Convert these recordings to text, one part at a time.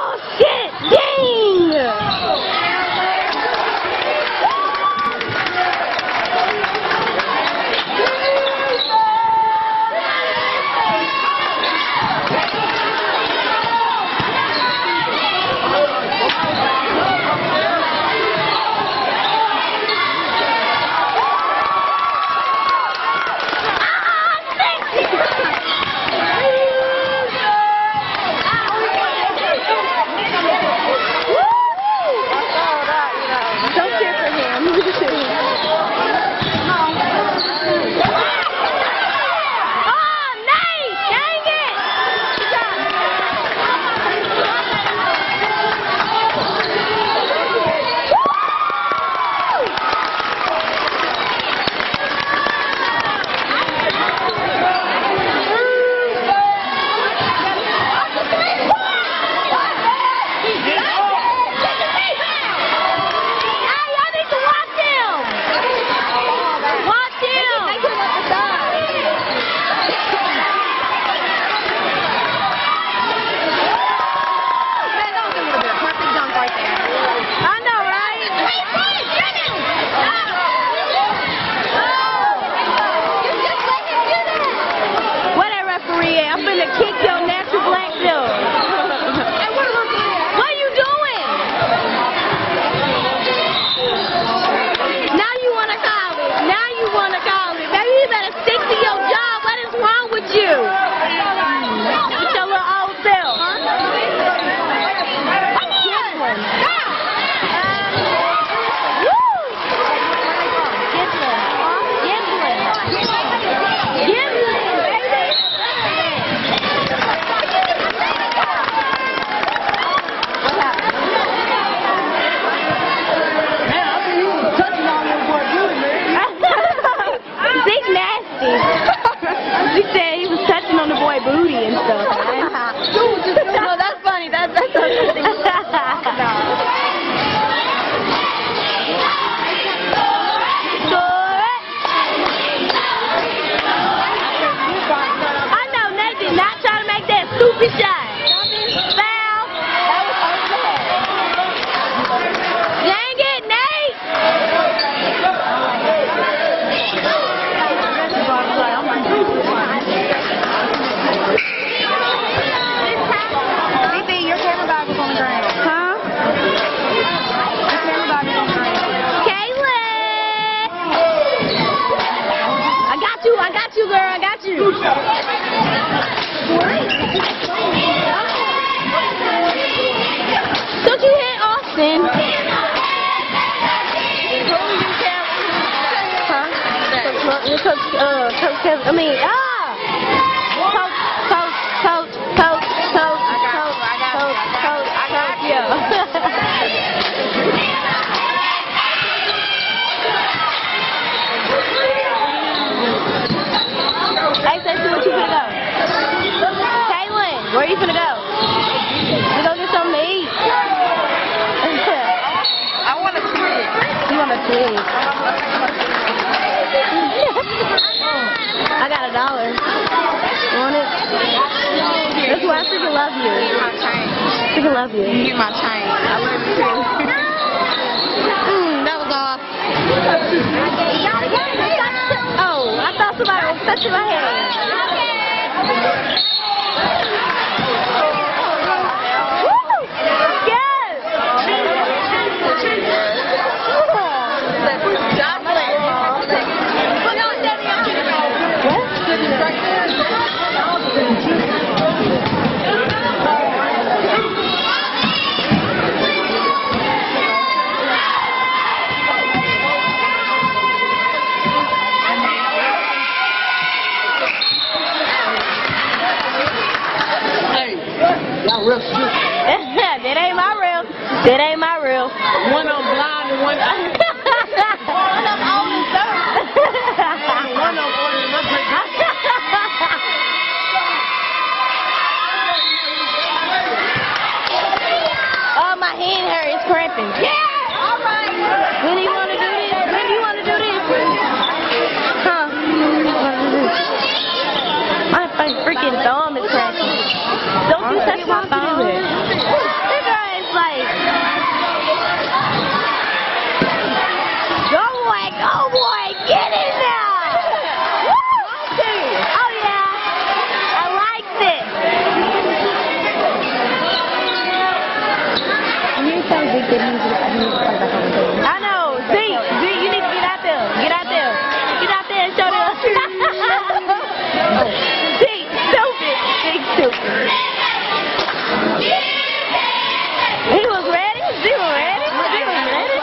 Oh shit! Dang! She said he was touching on the boy booty and stuff. No, that's funny. That's something. I know Nate did not try to make that stupid shot. Foul. That was over the head. Dang it, Nate. Your camera bag was on the ground. Huh? Your camera bag was on the ground. Kaylin! I got you, girl, I got you. Don't you hit Austin? Huh? Coach Kevin, I mean, Hey, so where you finna go? Kaylin, where you finna go? We go get something to eat. I want to tweet. You want to tweet? I got $1. You want it? That's why I freaking love you. You get my chain. Freaking love you. You get my chain. I love you too. That was all. Oh, I thought somebody was touching my head. Woo! Yes! Real shit. That ain't my real. That ain't my real. One of them blind and one One of them old and third. one of them older than my great. Oh, my hand hair is cramping. Yeah! All right. When do you want to do this? When do you want to do this? Huh? My freaking thumb is cramping. Don't you touch my thumb. I know. See, you need to get out there. Get out there. Get out there and show them. See, stupid. Big stupid. He was ready. She was ready. She was ready.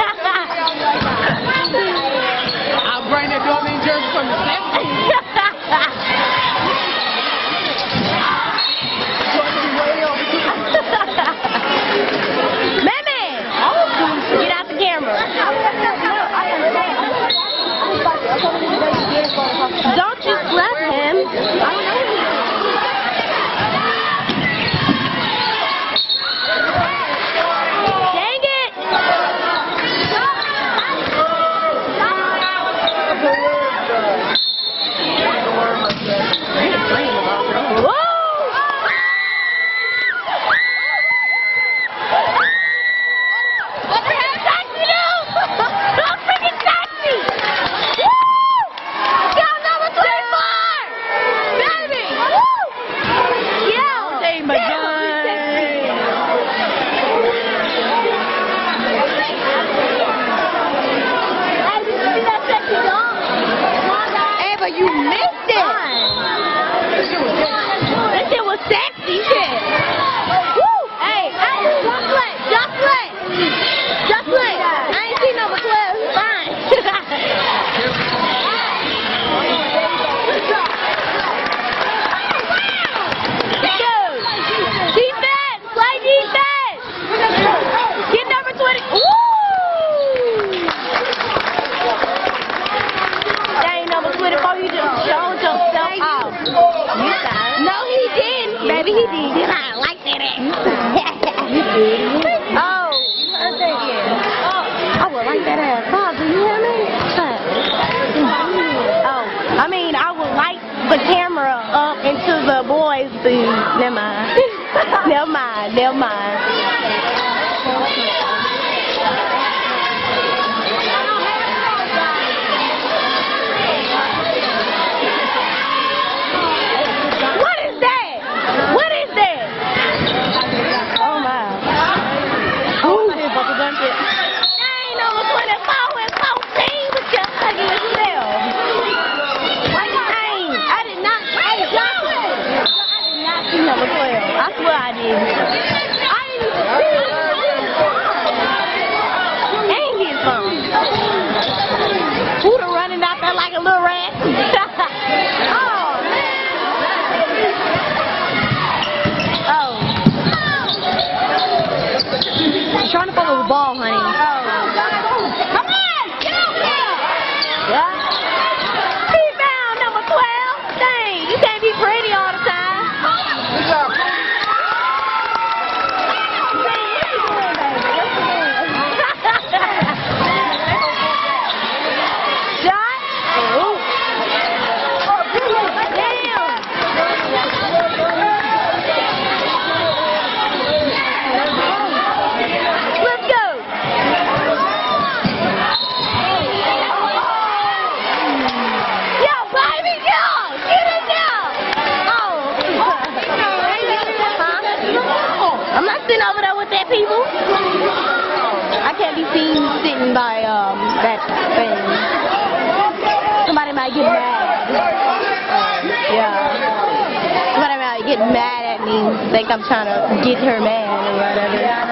I'll bring that Doyline jersey from the Don't you slap him. Dang it. Woo! You missed it. That shit was sexy shit. Woo! Hey, just play. I ain't seen number 12. Fine. Dude, defense. Play defense. Get number 20. Woo! You just showed yourself off. No, he didn't. Baby, he did. I like that ass. You did. Oh, you heard that again. I would like that ass. Oh, do you hear me? Oh, I mean, I would like the camera up into the boys' booth. Never mind. Never mind. Number 12. I swear I did. I didn't even see it. Ain't his phone. Who'da running out there like a little rat? Oh, man. Oh. I'm trying to follow the ball, honey. Oh. Come on! Get out there! Yeah. He found number 12. Dang, you can't be pretty all the time. People, I can't be seen sitting by that thing. Somebody might get mad. Yeah. Somebody might get mad at me, think I'm trying to get her man or whatever. Yeah.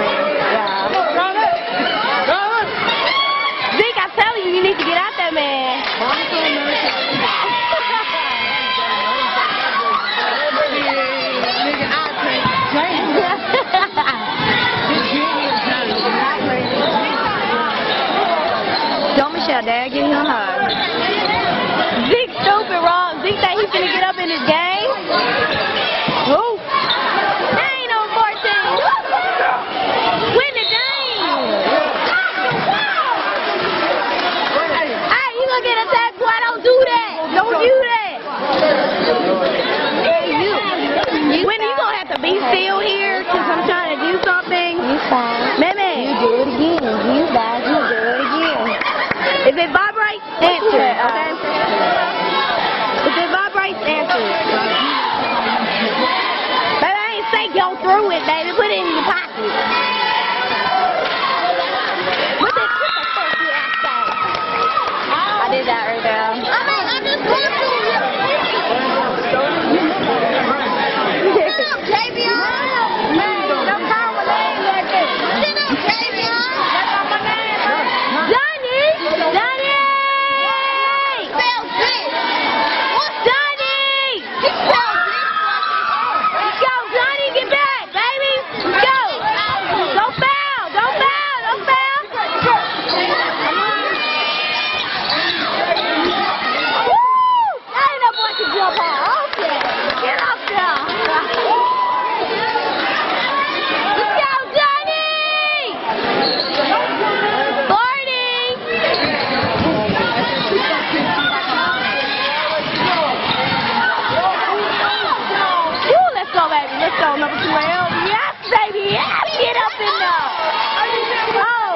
Zeke, I'm telling you, you need to get out there, man. Don't Michelle, Dad, give me a hug. Zeke stupid wrong. Zeke think he's gonna get up in his game. Woo! That ain't no 14. Win the game. Hey, you gonna get attacked? Boy, don't do that. Don't do that. Hey, you. When you gonna have to be still here? Cause I'm trying to do something. You fine. Meme. You do it again. You guys, you do it again. If it vibrates, answer it, okay? If it vibrates, answer it. Baby, I ain't say go through it, baby. Put it in your pocket. did that right there. I just want to. Let's go, number 12. Yes, baby. Yes, get up in there. Oh.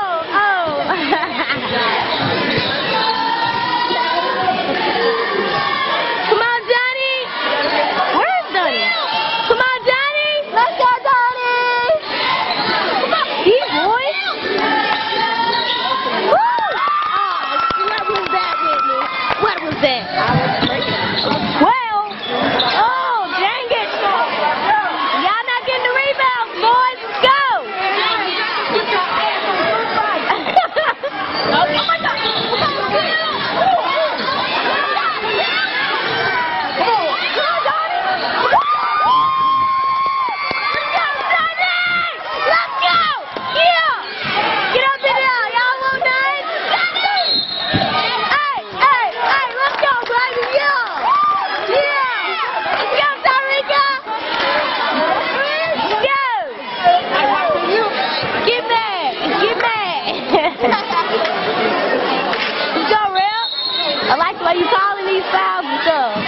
Come on, Johnny. Where's Johnny? Come on, Johnny. Let's go, Johnny. Come on, deep boy. Woo! Oh, what was that, Whitney? What was that? Well, oh, dang it. Y'all not getting the rebounds, boys. Let's go. Oh, my God. I like the way you calling these fouls and stuff.